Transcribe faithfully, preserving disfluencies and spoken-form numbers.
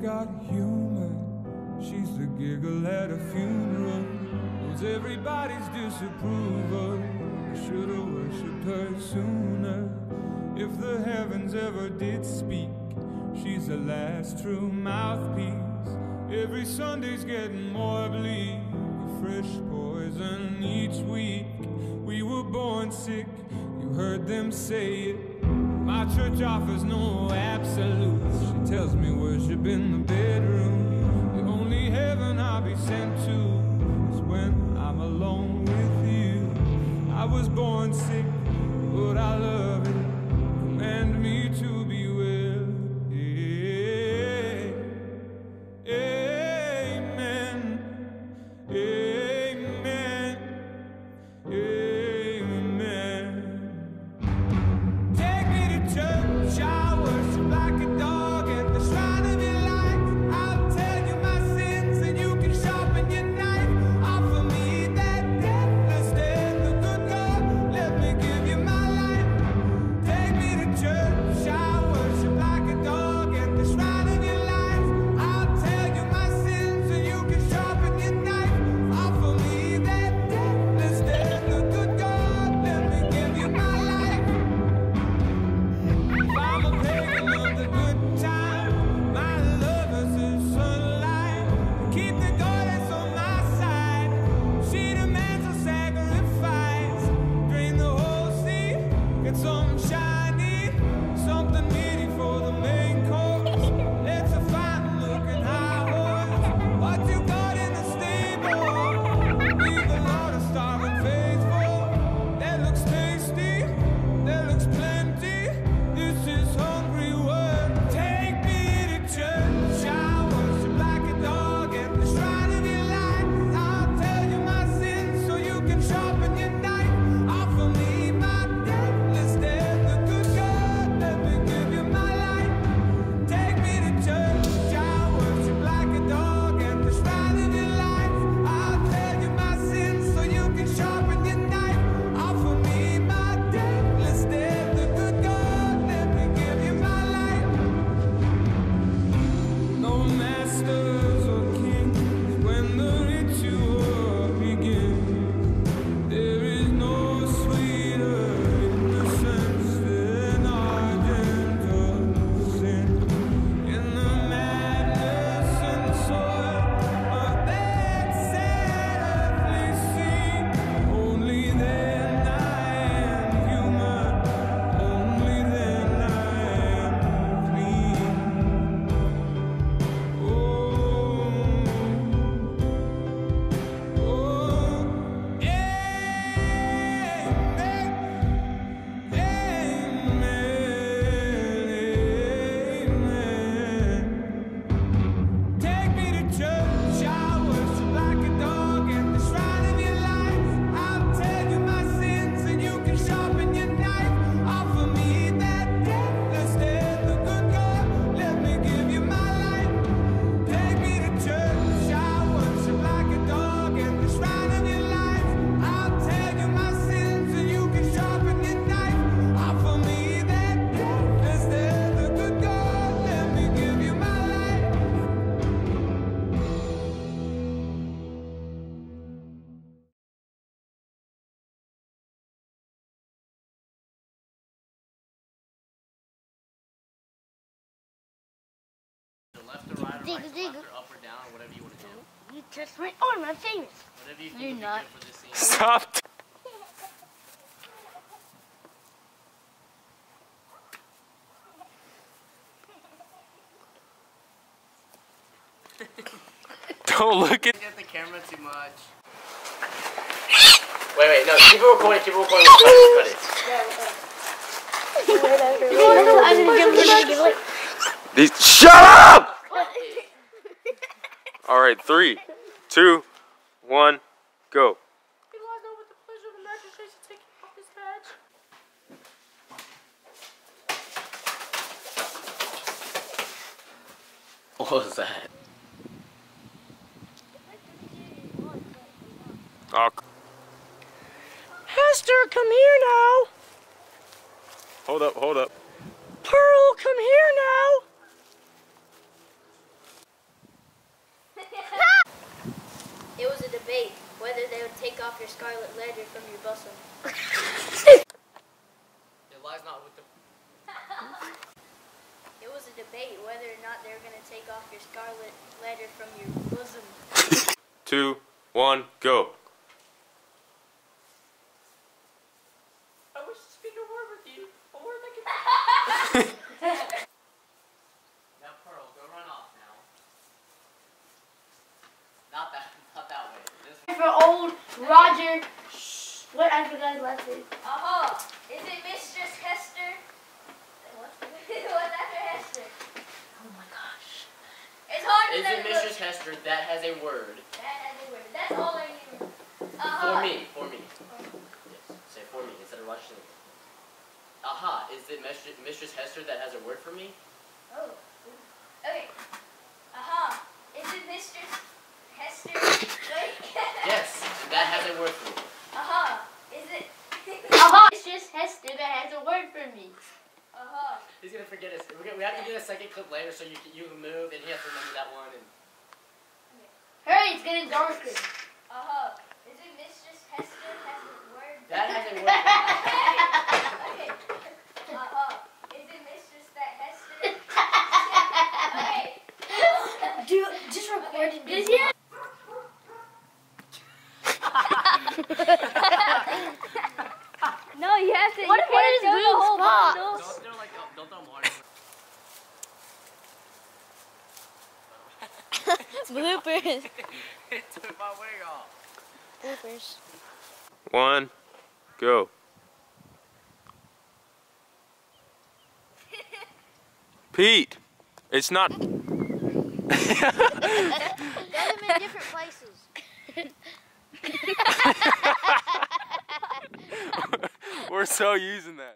got humor. She's the giggle at a funeral, knows everybody's disapproval. I should've worshipped her sooner. If the heavens ever did speak, she's the last true mouthpiece. Every Sunday's getting more bleak, a fresh poison each week. We were born sick, you heard them say it. My church offers no absolutes. She tells me worship in the bedroom. The only heaven I'll be sent to is when I'm alone with you. I was born sick, but I love it. Command me to be well. Amen. Amen. Amen. Take me to church, I worship like a dog at the shrine of your light. I'll tell you my sins and you can sharpen your knife. Offer me that deathless death, the good God, let me give you my life. Take me to church, I worship like a dog at the shrine of your life. I'll tell you my sins and you can sharpen your knife. Offer me that deathless death, the good God, let me give you my life. I'm a pagan of the good time. My lover's the sunlight. Keep the goddess on my side. She demands a sacrifice. Drain the whole sea. Get something shiny, something meaty for the main course. Let's a fine looking high horse. What you got in the stable? Leave a lot of starving faithful. That looks tasty. That looks plenty. This is hungry work. Take me to church. I worship like a dog at the shrine of your light. I'll tell you my sins so you can sharpen your knife. Offer me my deathless death, the good God, let me give you my life. Take me to church. I worship like a dog at the shrine of your light. I'll tell you my sins so you can sharpen your knife. Offer me my deathless death, the good God, let me give you my life. No masters or kings when the ritual begins. There is no sweeter innocence than our gentle sin. In the madness and soil of that sad earthly sea, only then I am human, only then I am clean. Oh, oh, amen, amen. Take me to church, I worship like a dog at the shrine of your life. I'll tell you my sins and you can sharpen your knife. Offer me that deathless death, the good God, let me give you my life. Take me to church, I worship like a dog at the shrine of your life. I'll tell you my sins and you can sharpen your knife. Offer me that deathless death, the good God, let me give you my life. Left or right or Dig, right, dig. left or up or down, or whatever you want to do. You just went on my famous. Whatever you think You're would be not. good for this scene. Stop. Don't look at. Look at the camera too much. Wait, wait, no, keep it recording, keep it recording. Cut it, cut it. These. Shut up! All right, three, two, one, go. What was that? Oh. Hester, come here now. Hold up, hold up. Pearl, come here now. debate whether they would take off your scarlet letter from your bosom. It lies not with the... It was a debate whether or not they were going to take off your scarlet letter from your bosom. Two, one, go. I wish to speak a word with you. A word that can... Now, Pearl, go run off now. Not that, not that way. This way. For old Roger. What? I forgot his last name. Uh-huh. Is it Mistress Hester? What's after Hester? Oh my gosh. It's hard to Is it Mistress Hester that has a word? That has a word. That's all I need. Uh-huh. For me, for me. Yes, say for me instead of Roger. Aha, is it Mistress, Mistress Hester that has a word for me? Oh. Okay. Uh-huh. Is it Mistress Hester? Wait. Yes, that has a word for me. Uh-huh. Is it? Uh-huh. It's just Hester that has a word for me. Uh-huh. He's gonna forget us. We're gonna, we have to get a second clip later so you can, you can move and he has to remember that one. And Hurry, it's getting darker. Uh-huh. Is it Mistress Hester has a word? that has a word for me. Okay. Uh-huh. Is it Mistress that Hester? Okay. Dude, just record it. Is it? No, you have to. What you if one can't is show the blue whole spots? bundle. Don't throw like don't throw water. Bloopers. It took my wig off. Bloopers. One, go. Pete, it's not. Get them in different places. We're so using that.